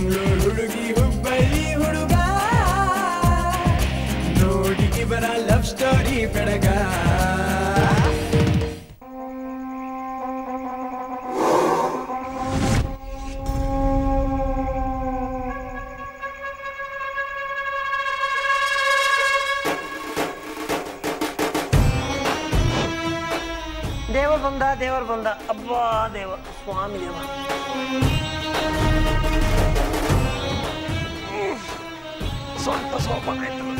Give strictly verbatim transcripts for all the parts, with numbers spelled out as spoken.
Manglur Hudgi Hubli Huduga Nodi ki bara love story pedaga ದೇವರ ಬಂದ ದೇವರ ಬಂದ ಅಬ್ಬಾ ದೇವ ಸ್ವಾಮಿ ದೇವ ಸ್ವಲ್ಪ ಸ್ವಲ್ಪ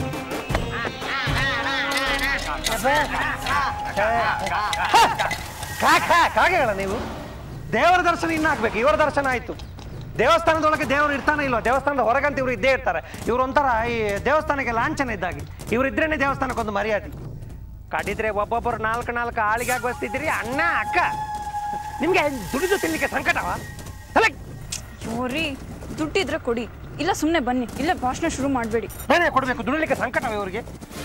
ಕಾಗೆಗಳ ನೀವು ದೇವರ ದರ್ಶನ ಇನ್ನು ಹಾಕ್ಬೇಕು ಇವರ ದರ್ಶನ ಆಯ್ತು ದೇವಸ್ಥಾನದೊಳಗೆ ದೇವರು ಇರ್ತಾನೆ ಇಲ್ವ ದೇವಸ್ಥಾನದ ಹೊರಗಂತ ಇವರು ಇದ್ದೇ ಇರ್ತಾರೆ ಇವರು ಒಂಥರ ಈ ದೇವಸ್ಥಾನಕ್ಕೆ ಲಾಂಛನ ಇದ್ದಾಗಿ ಇವ್ರು ಇದ್ರೇನೆ ದೇವಸ್ಥಾನಕ್ಕೊಂದು ಮರ್ಯಾದೆ ಕಡಿದ್ರೆ ಒಬ್ಬೊಬ್ಬರು ನಾಲ್ಕು ನಾಲ್ಕು ಆಳಿಗೆ ಆಗಿ ಬಸ್ತಿದ್ದೀರಿ ಅಣ್ಣ ಅಕ್ಕ ನಿಮ್ಗೆ ದುಡಿದು ತಿನ್ಲಿಕ್ಕೆ ಸಂಕಟವಾ ಜೋರಿ ದುಡ್ಡಿದ್ರೆ ಕೊಡಿ ಇಲ್ಲ ಸುಮ್ಮನೆ ಬನ್ನಿ ಇಲ್ಲ ಭಾಷಣ ಶುರು ಮಾಡಬೇಡಿ ಏನೇ ಕೊಡಬೇಕು ದುಡಿಲಿಕ್ಕೆ ಸಂಕಟವ ಇವರಿಗೆ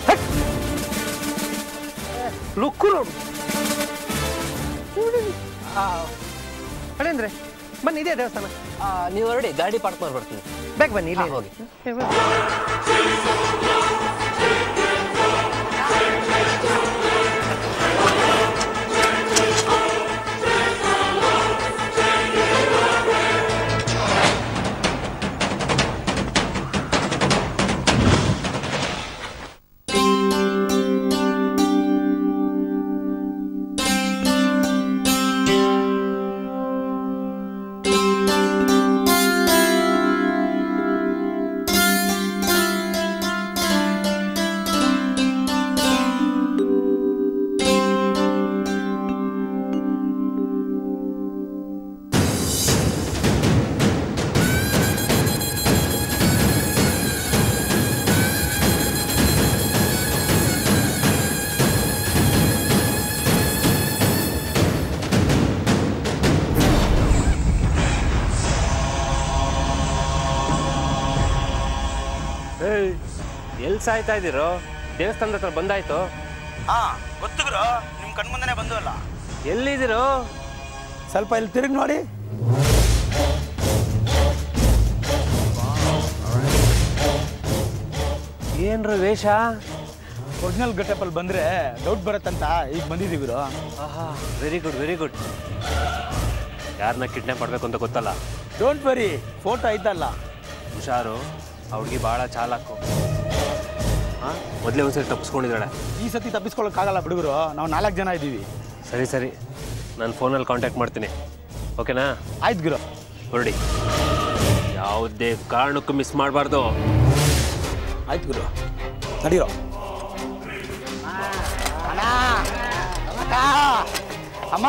ಲುಕ್ಕು ನೋಡು ಅಳೇಂದ್ರೆ ಬನ್ನಿ ಇದೇ ದೇವಸ್ಥಾನ ನೀವು ಹೊರಡಿ ಗಾಡಿ ಪಾರ್ಕ್ ಮಾಡಿ ಬರ್ತೀನಿ ಬೇಗ ಬನ್ನಿ ಇಲ್ಲಿ ಹೋಗಿ ಎಲ್ಲಿ ಸಾಯ್ತಾ ಇದ್ದೀರೋ ದೇವಸ್ಥಾನದ ಹತ್ರ ಬಂದಾಯ್ತು ಹಾ ಗೊತ್ತು ಗುರು ನಿಮ್ ಕಣ್ಮುಂದನೆ ಬಂದು ಅಲ್ಲ ಎಲ್ಲಿದ್ದೀರೋ ಸ್ವಲ್ಪ ಇಲ್ಲಿ ತಿರುಗಿ ನೋಡಿ ಏನ್ರ ವೇಷ ಒರಿಜಿನಲ್ ಗೆಟಪ್ ಅಲ್ಲಿ ಬಂದ್ರೆ ಡೌಟ್ ಬರುತ್ತಂತ ಈಗ ಬಂದಿದ್ದೀವಿ ಗುರು ಆಹಾ ವೆರಿ ಗುಡ್ ವೆರಿ ಗುಡ್ ಯಾರನ್ನ ಕಿಡ್ನಾಪ್ ಮಾಡ್ಬೇಕು ಅಂತ ಗೊತ್ತಲ್ಲ ಡೋಂಟ್ ವರಿ ಫೋಟೋ ಐತಲ್ಲ ಹುಷಾರು ಅವ್ರಿಗೆ ಭಾಳ ಚಾಲಾಕು ಹಾಂ ಮೊದಲೇ ಒಂದ್ಸರಿ ತಪ್ಪಿಸ್ಕೊಂಡಿದ್ದಾಳೆ ಈ ಸತಿ ತಪ್ಪಿಸ್ಕೊಳ್ಳೋಕ್ಕಾಗಲ್ಲ ಬಿಡುಗರು ನಾವು ನಾಲ್ಕು ಜನ ಇದ್ದೀವಿ ಸರಿ ಸರಿ ನಾನು ಫೋನಲ್ಲಿ ಕಾಂಟ್ಯಾಕ್ಟ್ ಮಾಡ್ತೀನಿ ಓಕೆನಾ ಆಯ್ತು ಗುರು ಹೊರಡಿ ಯಾವುದೇ ಕಾರಣಕ್ಕೂ ಮಿಸ್ ಮಾಡಬಾರ್ದು ಆಯ್ತು ಗುರು ನಡೀರೋ ಅಮ್ಮ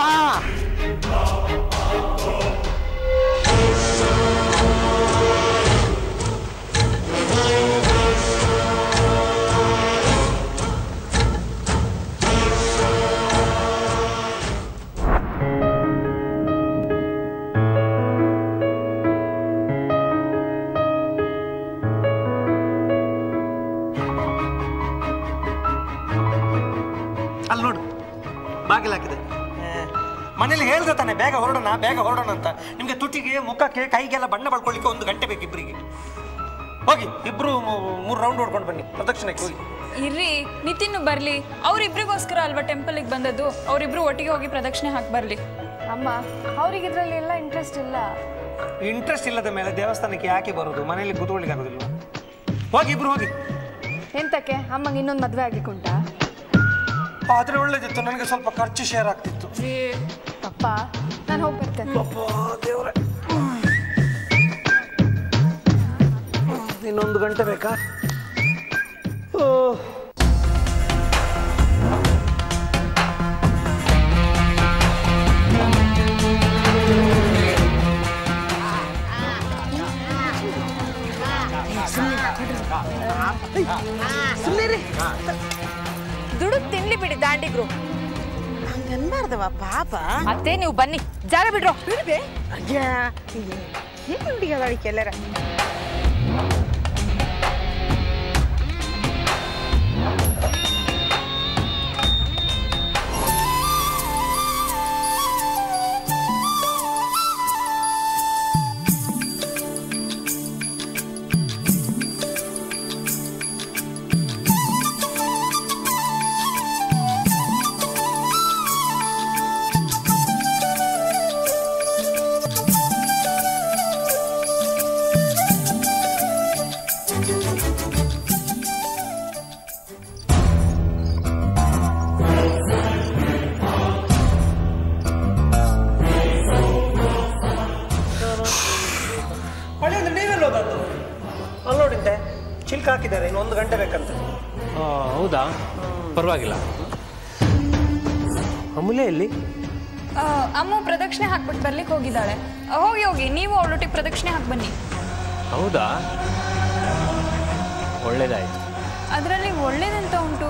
ಅಲ್ಲಿ ನೋಡು ಬಾಗಿಲು ಹಾಕಿದೆ ಮನೇಲಿ ಹೇಳ್ದೆ ತಾನೆ ಬೇಗ ಹೊರಡೋಣ ಬೇಗ ಹೊರಡೋಣ ಅಂತ ನಿಮಗೆ ತುಟಿಗೆ ಮುಖಕ್ಕೆ ಕೈಗೆಲ್ಲ ಬಣ್ಣ ಬಳ್ಕೊಳ್ಳಿಕ್ಕೆ ಒಂದು ಗಂಟೆ ಬೇಕು ಇಬ್ಬರಿಗೆ ಹೋಗಿ ಇಬ್ರು ಮೂರು ರೌಂಡ್ ಹೊಡ್ಕೊಂಡು ಬನ್ನಿ ಪ್ರದಕ್ಷಿಣಕ್ಕೆ ಹೋಗಿ ಇರ್ರಿ ನಿತಿನ್ ಬರ್ಲಿ ಅವ್ರಿಬ್ರಿಗೋಸ್ಕರ ಅಲ್ವಾ ಟೆಂಪಲ್ಗೆ ಬಂದದ್ದು ಅವರಿಬ್ರು ಒಟ್ಟಿಗೆ ಹೋಗಿ ಪ್ರದಕ್ಷಿಣೆ ಹಾಕಿ ಬರ್ಲಿ ಅಮ್ಮ ಅವ್ರಿಗೆ ಇದರಲ್ಲಿ ಎಲ್ಲ ಇಂಟ್ರೆಸ್ಟ್ ಇಲ್ಲ ಇಂಟ್ರೆಸ್ಟ್ ಇಲ್ಲದ ಮೇಲೆ ದೇವಸ್ಥಾನಕ್ಕೆ ಯಾಕೆ ಬರೋದು ಮನೇಲಿ ಕೂತ್ಕೊಳ್ಳಿಕ್ಕೆ ಆಗೋದಿಲ್ಲ ಹೋಗಿ ಇಬ್ರು ಹೋಗಿ ಎಂತಕ್ಕೆ ಅಮ್ಮಂಗೆ ಇನ್ನೊಂದು ಮದುವೆ ಆಗ್ಲಿಕ್ಕೆ ಉಂಟಾ ಆದ್ರೆ ಒಳ್ಳೇದಿತ್ತು ನನಗೆ ಸ್ವಲ್ಪ ಖರ್ಚು ಶೇರ್ ಆಗ್ತಿತ್ತು ಪಪ್ಪ ನಾನು ಹೋಗಿ ಬರ್ತೇನೆ ದೇವ್ರೆ ಇನ್ನೊಂದು ಗಂಟೆ ಬೇಕಾ ಓ ದುಡುಕ್ ತಿನ್ಲಿ ಬಿಡಿ ದಾಂಡಿಗ್ರು ಹಂಗನ್ಬಾರ್ದವ ಪಾಪ ಅತ್ತೆ ನೀವು ಬನ್ನಿ ಜಾಗ ಬಿಡ್ರೋ ಬಿಡ್ಬೆ ಅಯ್ಯ ಏನು ಹುಡುಗಿಯದ ಎಲ್ಲರ ಮಿಲ್ಕ್ ಹಾಕಿದ್ದಾರೆ, ಇನ್ನು ಒಂದು ಗಂಟೆ ಬೇಕಂತ. ಹೌದಾ, ಪರವಾಗಿಲ್ಲ. ಅಮೂಲ್ಯ ಎಲ್ಲಿ? ಅಮ್ಮ ಪ್ರದಕ್ಷಿಣೆ ಹಾಕ್ಬಿಟ್ಟು ಬರ್ಲಿಕ್ಕೆ ಹೋಗಿದ್ದಾಳೆ. ಹೋಗಿ ಹೋಗಿ ನೀವು ಅವಳೊಟ್ಟಿಗೆ ಪ್ರದಕ್ಷಿಣೆ ಹಾಕಿ ಬನ್ನಿ. ಹೌದಾ, ಒಳ್ಳೇದಾಯ್ತು. ಅದರಲ್ಲಿ ಒಳ್ಳೇದಂತ ಉಂಟು?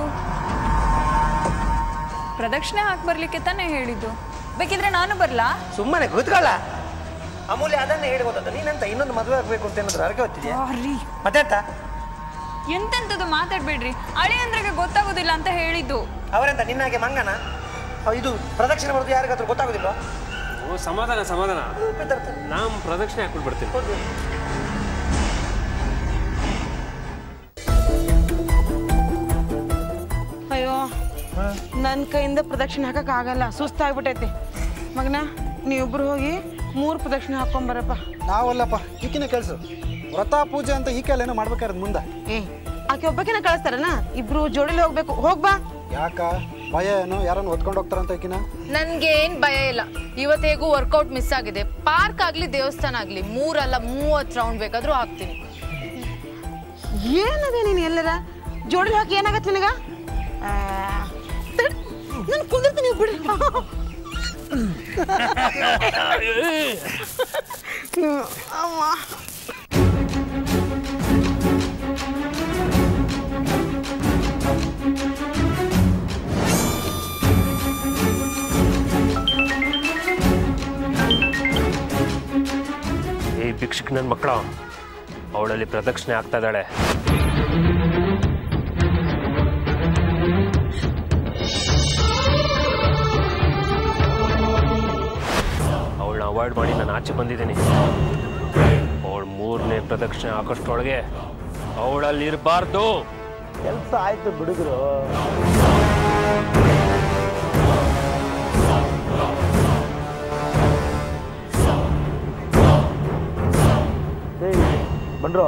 ಪ್ರದಕ್ಷಿಣೆ ಹಾಕಿ ಬರ್ಲಿಕ್ಕೆ ತಾನೇ ಹೇಳಿದ್ದು. ಬೇಕಿದ್ರೆ ನಾನು ಬರ್ಲಾ? ಸುಮ್ಮನೆ ಕೂತ್ಕೊಳ್ಳ. ಅಮೂಲ್ಯ ಅದನ್ನೇ ಹೇಳಿ ಹೋದದ್ದು. ನೀನಂತ ಇನ್ನೊಂದು ಮದುವೆ ಆಗ್ಬೇಕು ಅಂತ ಏನಾದ್ರು ಅರ್ಕೆ ಹೊತ್ತಿದ್ಯಾ? ಮತ್ತೆಂತ ಎಂತೆಂತದ್ದು ಮಾತಾಡ್ಬೇಡ್ರಿ. ಅಳಿ ಅಂದ್ರಾಗ ಗೊತ್ತಾಗೋದಿಲ್ಲ ಅಂತ ಹೇಳಿದ್ದು. ಅವರೆಂತ ನಿನ್ನಾಗೆ ಮಂಗನ? ಇದು ಪ್ರದಕ್ಷಿಣೆ ಬರೋದು ಯಾರಿಗಾದ್ರೂ ಗೊತ್ತಾಗೋದಿಲ್ಲ? ಓ ಸಮಾಧಾನ ಸಮಾಧಾನ, ನಾವು ಪ್ರದಕ್ಷಿಣೆ ಹಾಕ್ಬಿಟ್ಟು ಬರ್ತೀನಿ. ಅಯ್ಯೋ, ನನ್ನ ಕೈಯಿಂದ ಪ್ರದಕ್ಷಿಣೆ ಹಾಕಕ್ ಆಗಲ್ಲ, ಸುಸ್ತಾಗ್ಬಿಟ್ಟೈತಿ. ಮಗನ ನೀವಿಬ್ರು ಹೋಗಿ ಮೂರು ಪ್ರದಕ್ಷಿಣೆ ಹಾಕೊಂಬರಪ್ಪ. ನಾವಲ್ಲಪ್ಪ, ಈಕಿನ ಕೆಲಸ ವ್ರತ ಪೂಜೆ ಅಂತ ಈ ಕಾಲೇನೋ ಮಾಡ್ಬೇಕಾದ್ರೆ ಮುಂದೆ. ಏ ಆಕೆ ಒಬ್ಬಕಿನ ಕಳಿಸ್ತಾರನ? ಇಬ್ರು ಜೋಡಿಲಿ ಹೋಗ್ಬೇಕು. ಹೋಗ್ಬಾ. ಯಾಕ ಭಯ ಏನೋ ಯಾರನ್ನು ಹೊತ್ಕೊಂಡು ಹೋಗ್ತಾರಂತ ಈಕಿನ? ನನ್ಗೆ ಏನ್ ಭಯ ಇಲ್ಲ. ಇವತ್ತು ಹೇಗೂ ವರ್ಕೌಟ್ ಮಿಸ್ ಆಗಿದೆ. ಪಾರ್ಕ್ ಆಗ್ಲಿ ದೇವಸ್ಥಾನ ಆಗ್ಲಿ ಮೂರಲ್ಲ ಮೂವತ್ತು ರೌಂಡ್ ಬೇಕಾದ್ರೂ ಹಾಕ್ತೀನಿ. ಏನದ ನೀನು ಎಲ್ಲರ ಜೋಡಿಲಿ ಹಾಕಿ ಏನಾಗತ್ತೆ ನಿನಗ? ನಾನು ಕುಂದಿರ್ತೀನಿ ಬಿಡಿ. ಅಮ್ಮ ಈ ಭಿಕ್ಷುಕ್ ನನ್ನ ಮಕ್ಕಳ ಅವಳಲ್ಲಿ ಪ್ರದಕ್ಷಿಣೆ ಆಗ್ತಾ ಇದ್ದಾಳೆ. ಅವಳನ್ನ ಅವಾಯ್ಡ್ ಮಾಡಿ ನಾನು ಆಚೆ ಬಂದಿದ್ದೀನಿ. ಅವಳು ಮೂರನೇ ಪ್ರದಕ್ಷಿಣೆ ಹಾಕೋಷ್ಟೊಳಗೆ ಅವಳಲ್ಲಿ ಇರಬಾರ್ದು. ಕೆಲಸ ಆಯ್ತು ಬಿಡುಗರು. ಬಂದ್ರು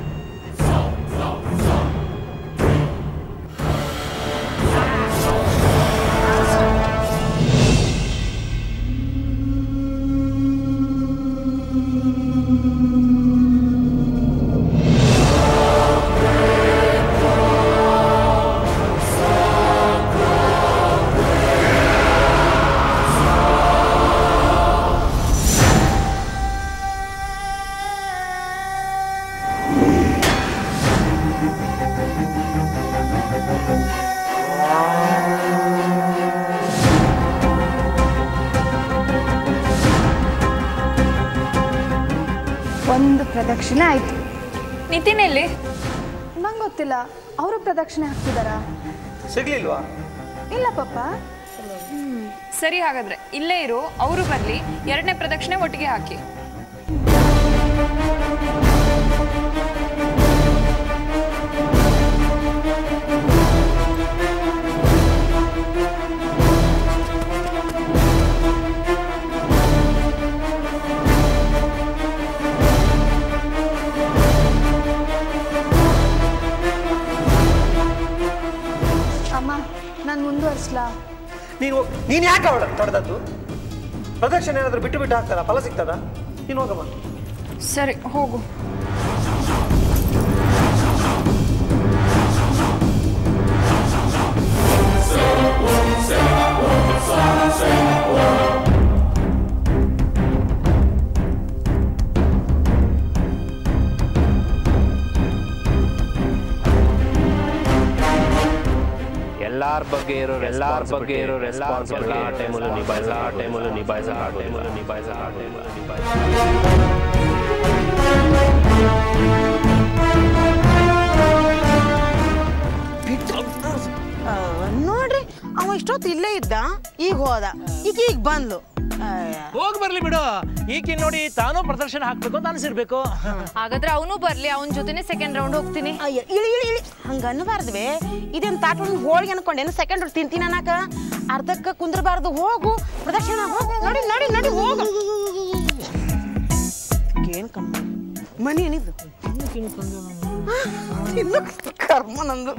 ಒಂದು ಪ್ರದಕ್ಷಿಣೆ ಆಯ್ತು. ನಿತಿನ್ ಎಲ್ಲಿ? ನಂಗೆ ಗೊತ್ತಿಲ್ಲ. ಅವರು ಪ್ರದಕ್ಷಿಣೆ ಹಾಕ್ತಿದಾರಾ? ಸಿಗ್ಲಿಲ್ವಾ? ಇಲ್ಲ ಪಾಪ. ಸರಿ, ಹಾಗಾದ್ರೆ ಇಲ್ಲೇ ಇರು, ಅವರು ಬರ್ಲಿ, ಎರಡನೇ ಪ್ರದಕ್ಷಿಣೆ ಒಟ್ಟಿಗೆ ಹಾಕಿ. ಅಮ್ಮ ನಾನು ಮುಂದುವರಿಸ್ಲಾ? ನೀನು ನೀನು ಯಾಕೆ ಅವಳ ತಡೆದದ್ದು? ಪ್ರದಕ್ಷಿಣೆ ಏನಾದರೂ ಬಿಟ್ಟು ಬಿಟ್ಟು ಹಾಕ್ತಾರ? ಫಲ ಸಿಗ್ತದ? ನೀನು ಹೋಗಮ್ಮ. ಸರಿ, ಹೋಗು. ಎಲ್ಲಾರ ಬಗ್ಗೆ ಇರೋ ಎಲ್ಲಾರ ಬಗ್ಗೆ ಇರೋ ರೆಸ್ಪಾನ್ಸಿಬಿಲಿಟಿ ಆ ಟೈಮಲ್ಲೂ ನಿಭಾಯಿಸ ಆ ಟೈಮಲ್ಲೂ ನಿಭಾಯಿಸ ಆ ಟೈಮಲ್ಲೂ ನಿಭಾಯಿಸ ಆ ಟೈಮಲ್ಲೂ ನಿಭಾಯಿಸ. ನೋಡ್ರಿ, ಅವ ಇಷ್ಟೊತ್ತು ಇಲ್ಲೇ ಇದ್ದ, ಈಗ ಹೋದ, ಈಗ ಈಗ ಬಂದ್ಲು. ಹೋಗಿ ಬರ್ಲಿ ಬಿಡು. ಈಕಿ ನೋಡಿ ತಾನೂ ಪ್ರದರ್ಶನ ಹಾಕ್ಬೇಕು ಅಂತ ಅನ್ಸಿರ್ಬೇಕು. ಹಾಗಾದ್ರೆ ಅವನು ಬರ್ಲಿ, ಅವನ ಜೊತೆನೆ ಸೆಕೆಂಡ್ ರೌಂಡ್ ಹೋಗ್ತೀನಿ. ಅಯ್ಯ, ಇಳಿ ಇಳಿ ಇಳಿ ಹಂಗ ಅನ್ನಬಾರ್ದ್ವೆ. ಇದೇನು ತಾಟ್ ಒಂದು ಹೋಳಿಗೆ ಅನ್ಕೊಂಡೇನು ಸೆಕೆಂಡ್ ರೌಂಡ್ ತಿಂತೀನಿ ಅನ್ನಕ? ಅರ್ಧಕ್ಕೆ ಕುಂದ್ರಬಾರ್ದು. ಹೋಗು ಪ್ರದಕ್ಷಿಣ ಹೋಗು. ನಡಿ ನಡಿ ನಡಿ ಹೋಗು. ಏನ್ ಕಮ್ಮಿ ಮನಿ ಏನಿದ್ದು ಕರ್ಮ ನಂದು.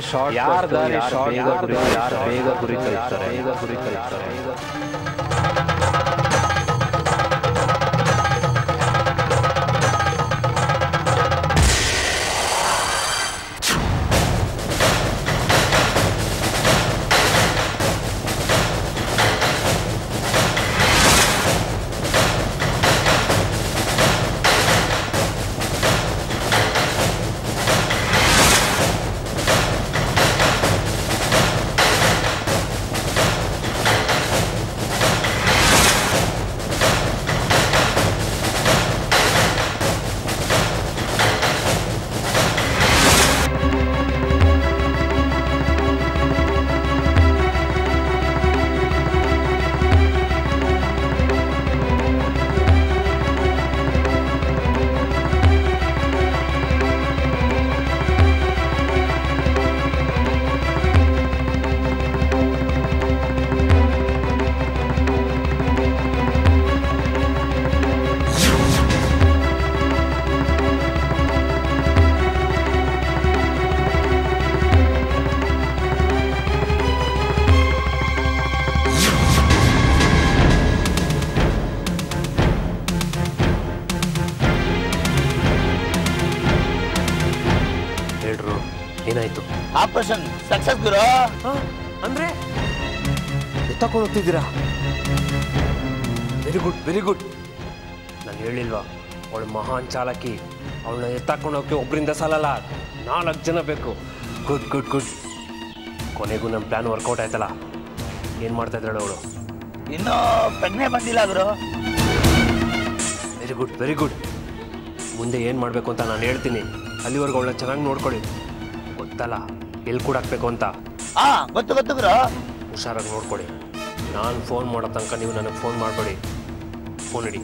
ಶಾರ್ಟ್ ಯಾರ ದಾರಿ ಶಾರ್ಟ್ ಯಾರು ಬೇಗ ಗುರಿ ತಲುಪ್ತಾರೆ ಬೇಗ ಗುರಿ ತಲುಪ್ತಾರೆ ಏನಾಯ್ತು? ಆಪರೇಷನ್ ಸಕ್ಸಸ್ ಗುರು. ಅಂದ್ರೆ ಎತ್ತಕೊಂಡು ಹೋಗ್ತಿದ್ದೀರಾ? Very good very good. ನಾನು ಹೇಳಿಲ್ವಾ ಅವಳು ಮಹಾನ್ ಚಾಲಕಿ, ಅವಳನ್ನ ಎತ್ತಾಕೊಂಡು ಹೋಗಕ್ಕೆ ಒಬ್ಬರಿಂದ ಸಾಲಲ್ಲ, ನಾಲ್ಕು ಜನ ಬೇಕು. Good good good. ಕೊನೆಗೂ ನಮ್ಮ ಪ್ಲಾನ್ ವರ್ಕೌಟ್ ಆಯ್ತಲ್ಲ. ಏನು ಮಾಡ್ತಾ ಇದ್ದಾಳೆ ಅವಳು? ಇನ್ನೂ ಪ್ರಜ್ಞೆ ಬಂದಿಲ್ಲ ಗುರು. Very good very good. ಮುಂದೆ ಏನು ಮಾಡಬೇಕು ಅಂತ ನಾನು ಹೇಳ್ತೀನಿ, ಅಲ್ಲಿವರೆಗೂ ಅವಳನ್ನ ಚೆನ್ನಾಗಿ ನೋಡ್ಕೊಳ್ಳಿ. ಗೊತ್ತಲ್ಲ ಎಲ್ಲಿ ಕೂಡ ಹಾಕ್ಬೇಕು ಅಂತ? ಹಾ ಗೊತ್ತು ಗೊತ್ತು ಗುರು. ಹುಷಾರಾಗಿ ನೋಡ್ಕೊಳ್ಳಿ. ನಾನು ಫೋನ್ ಮಾಡೋ ತನಕ ನೀವು ನನಗೆ ಫೋನ್ ಮಾಡಬೇಡಿ. ಫೋನ್ ಇಡಿ.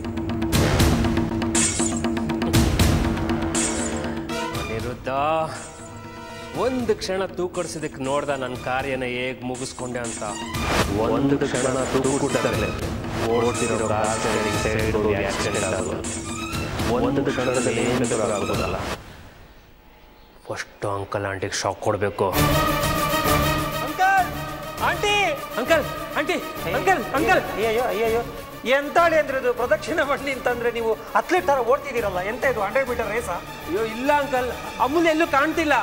ಅನಿರುದ್ಧ, ಒಂದು ಕ್ಷಣ ತೂಕಡಿಸಿದಕ್ಕೆ ನೋಡ್ದ ನನ್ನ ಕಾರ್ಯನ ಹೇಗೆ ಮುಗಿಸ್ಕೊಂಡೆ ಅಂತ. ಒಂದು ಕ್ಷಣ ತೂಕಡಿಸ್ತಾರೆ ಓಡ್ತಿರೋ ಆಕ್ಸಿಡೆಂಟ್ ಆಗೋದು. ಒಂದು ಕ್ಷಣದಲ್ಲಿ ಏನು ಆಗೋದಲ್ಲ. ಫಸ್ಟ್ ಅಂಕಲ್ ಆಂಟಿಗೆ ಶಾಕ್ ಕೊಡಬೇಕು. Uncle aunty uncle aunty uncle uncle ಅಯ್ಯಯ್ಯೋ ಅಯ್ಯಯ್ಯೋ ಎಂತಾಳಿ ಅಂದ್ರೆ ಇದು ಪ್ರದಕ್ಷಿಣೆ ಬನ್ನಿ ಅಂತಂದ್ರೆ ನೀವು ಅಥ್ಲೀಟ್ ತರ ಓಡ್ತಿದ್ದೀರಲ್ಲ, ಎಂತ ಇದು ಹಂಡ್ರೆಡ್ ಮೀಟರ್ ರೇಸ? ಅಯ್ಯೋ ಇಲ್ಲ ಅಂಕಲ್, ಅಮೂಲ್ಯ ಎಲ್ಲೂ ಕಾಣ್ತಿಲ್ಲ.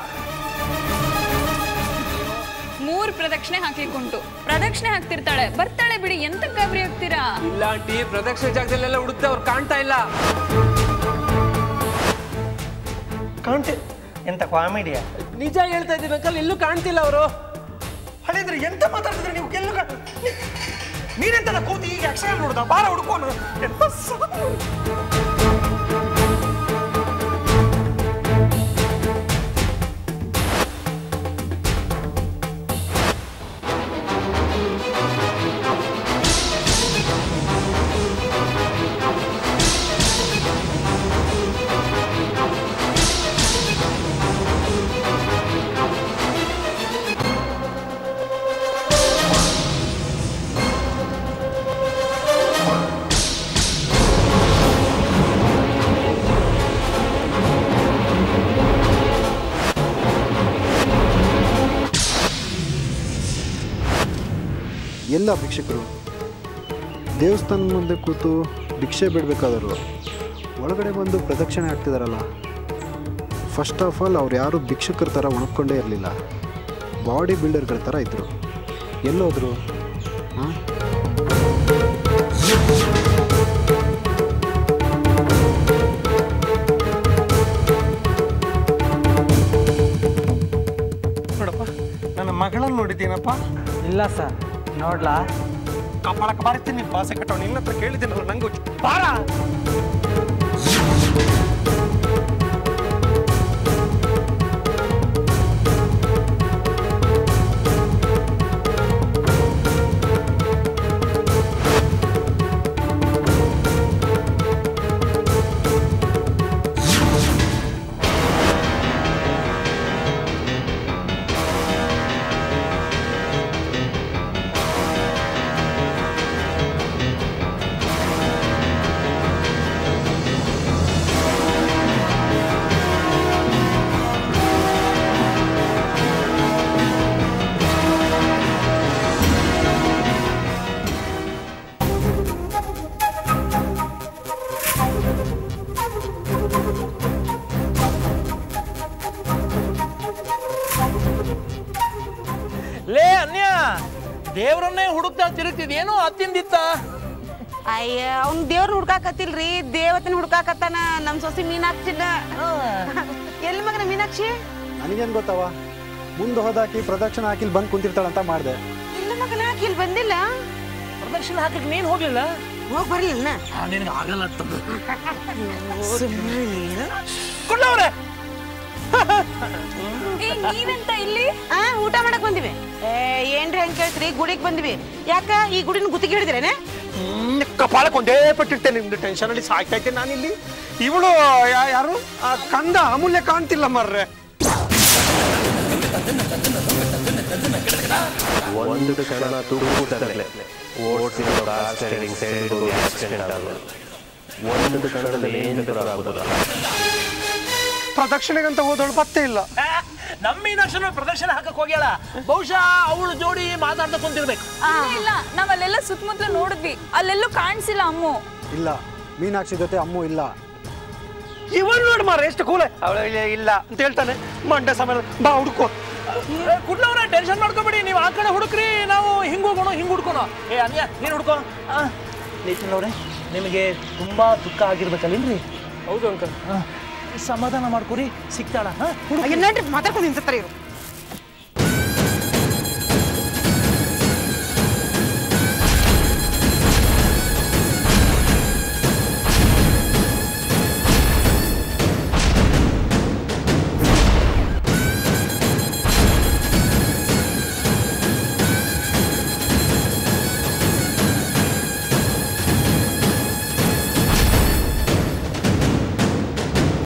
ಮೂರ್ ಪ್ರದಕ್ಷಿಣೆ ಹಾಕ್ಲಿಕ್ಕೆ ಉಂಟು. ಪ್ರದಕ್ಷಿಣೆ ಹಾಕ್ತಿರ್ತಾಳೆ, ಬರ್ತಾಳೆ ಬಿಡಿ, ಎಂತ ಗಾಬರಿ ಆಗ್ತೀರಾ? ಇಲ್ಲ ಆಂಟಿ, ಪ್ರದಕ್ಷಿಣೆ ಜಾಗದಲ್ಲೆಲ್ಲ ಹುಡುಕ್ತಾ ಅವ್ರು ಕಾಣ್ತಾ ಇಲ್ಲ. ಕಾಣ್ತಿ ಎಂತ ಕಾಮಿಡಿಯಾ? ನಿಜ ಹೇಳ್ತಾ ಇದ್ದೀವಿ ಅಂಕಲ್, ಎಲ್ಲೂ ಕಾಣ್ತಿಲ್ಲ ಅವರು. ಹಾಗಾದ್ರೆ ಎಂತ ಮಾತಾಡ್ತಿದ್ರೆ ನೀವು? ಎಲ್ಲೂ ನೀನೆಂತ ಕೂತಿ ಈಗ ಅಕ್ಷರ ನೋಡುದ? ಬಾರ ಹುಡುಕೋನು. ಎಂತ ಎಲ್ಲ ಭಿಕ್ಷಕರು ದೇವಸ್ಥಾನ ಮುಂದೆ ಕೂತು ಭಿಕ್ಷೆ ಬಿಡಬೇಕಾದ್ರು ಒಳಗಡೆ ಬಂದು ಪ್ರದಕ್ಷಿಣೆ ಆಗ್ತಿದಾರಲ್ಲ. ಫಸ್ಟ್ ಆಫ್ ಆಲ್ ಅವ್ರು ಯಾರು ಭಿಕ್ಷಕರ ಥರ ಒಣಕೊಂಡೇ ಇರಲಿಲ್ಲ, ಬಾಡಿ ಬಿಲ್ಡರ್ಗಳ ಥರ ಇದ್ದರು. ಎಲ್ಲೋದ್ರು? ಹಾಂ, ನೋಡಪ್ಪ, ನನ್ನ ಮಗಳನ್ನು ನೋಡಿದ್ದೀನಪ್ಪ. ಇಲ್ಲ ಸರ್, ನೋಡ್ಲಾ? ಕಪಾಳಕ್ಕೆ ಬಾರಿಸ್ತೀನಿ, ಭಾಷೆ ಕಟ್ಟೋ ನಿನ್ನ ಹತ್ರ ಕೇಳಿದ್ದೀನಲ್ಲ, ನಂಗೂ ಬಾರ. ದೇವ್ರನ್ನೇ ಹುಡುಕ್ತಾ ತಿರುಗ್ತಿದೇನು ಅತ್ತಿಂದಿತ್ತ ಅಯ್ಯ ಅವ್ನ್ ದೇವ್ರನ್ನ ಹುಡ್ಕಾಕತ್ತಿಲ್ರಿ ದೇವತನ ಹುಡ್ಕಾಕತ್ತಾನ ನಮ್ ಸೊಸಿ ಮೀನಾಕ್ಷಿನ ಎಲ್ಲಿ ಮಗನ ಮೀನಾಕ್ಷಿ ನನಗೇನು ಗೊತ್ತವ ಮುಂದೆ ಹೋದಾಕಿ ಪ್ರದಕ್ಷಿಣೆ ಹಾಕಿಲ್ ಬಂದು ಕುಂತಿರ್ತಾಳಂತ ಮಾಡಿದೆ ಇಲ್ಲ ಮಗನ ಇಲ್ಲಿ ಬಂದಿಲ್ಲ ಪ್ರದಕ್ಷಿಣೆ ಹಾಕಕ್ಕೆ ನೀನ್ ಹೋಗ್ಲಿಲ್ಲ ಹೋಗ್ ಬರ್ಲಿಲ್ಲ ನಿನಗೆ ಆಗಲ್ಲ ಕೊಡ್ಲವ್ರೆ ನೀವೆಂತ ಇಲ್ಲಿ ಆ ಊಟ ಮಾಡಕ್ ಬಂದಿವಿ ಏನ್ರಿ ಹಂಗ ಕೇಳ್ತ್ರಿ ಗುಡಿಗೆ ಬಂದಿವಿ ಯಾಕ ಈ ಗುಡಿನ ಗುತ್ತಿಗೆ ಹಿಡಿದ್ರೇನೆ ಕಪಾಳಕ್ಕೆ ಒಂದೇ ಪಟ್ಟಿರ್ತೇನೆ ನಿಮ್ದು ಟೆನ್ಷನ್ ಅಲ್ಲಿ ಸಾಯ್ತಾ ಇದ್ದೆ ನಾನಿಲ್ಲಿ ಇವಳು ಯಾರು ಆ ಕಂದ ಅಮೂಲ್ಯ ಕಾಣ್ತಿಲ್ಲ ಮರ್ರೆ ಒಂದು ಕ್ಷಣ ತೂಗುತ್ತಲೇ ಓಡ್ತಿರೋ ಕಾರ್ ಸ್ಟೇರಿಂಗ್ ಸೈಡ್ ಹೋಗಿ ಆಕ್ಸಿಡೆಂಟ್ ಆಗೋದು ಒಂದು ಕ್ಷಣದಲ್ಲಿ ಏನು ಆಗೋದಿಲ್ಲ ಪ್ರದಕ್ಷಿಣೆಗಂತ ಹೋದವಳು ಪತ್ತೆ ಇಲ್ಲ ನಮ್ಮ ಮೀನಾಕ್ಷನ ಪ್ರದಕ್ಷಿಣೆ ಹಾಕಕ್ ಹೋಗ್ಯಾಳ ಬಹುಶಃ ಅವಳು ಜೋಡಿ ಮಾತಾಡ್ತಾ ಕುಂತಿರ್ಬೇಕು ಇಲ್ಲ ನಾವ್ ಅಲ್ಲೆಲ್ಲ ಸುತ್ತಮುತ್ತಲು ನೋಡಿದ್ವಿ ಅಲ್ಲೆಲ್ಲೂ ಕಾಣಿಸಿಲ್ಲ ಅಮ್ಮು ಇಲ್ಲ ಮೀನಾಕ್ಷಿ ಜೊತೆ ಅಮ್ಮು ಇಲ್ಲ ಇವಳು ನೋಡಿ ಮಾರ ಎಷ್ಟು ಕೂಲೆ ಅವಳು ಇಲ್ಲ ಅಂತ ಹೇಳ್ತಾನೆ ಮಂಡ್ಯ ಸಮಯ ಬಾ ಹುಡುಕೋ ಕುಡ್ಲವ್ರೆ ಟೆನ್ಷನ್ ಮಾಡ್ಕೋಬೇಡಿ ನೀವು ಆ ಕಡೆ ಹುಡುಕ್ರಿ ನಾವು ಹಿಂಗ್ ಹೋಗೋಣ ಹಿಂಗ್ ಹುಡ್ಕೋಣ ಏ ಅನ್ಯ ನೀನ್ ಹುಡ್ಕೋ ನೇತ್ರವ್ರೆ ನಿಮಗೆ ತುಂಬಾ ದುಃಖ ಆಗಿರ್ಬೇಕಲ್ಲೇನ್ರಿ ಹೌದು ಅಂಕಲ್ ಸಮಾಧಾನ ಮಾಡ್ಕೊರಿ ಸಿಗ್ತಾಳ ಮಾತಾಡ್ಕೊಂಡು ನಿಂತಿರ್ತಾರೆ ಇವ್ರು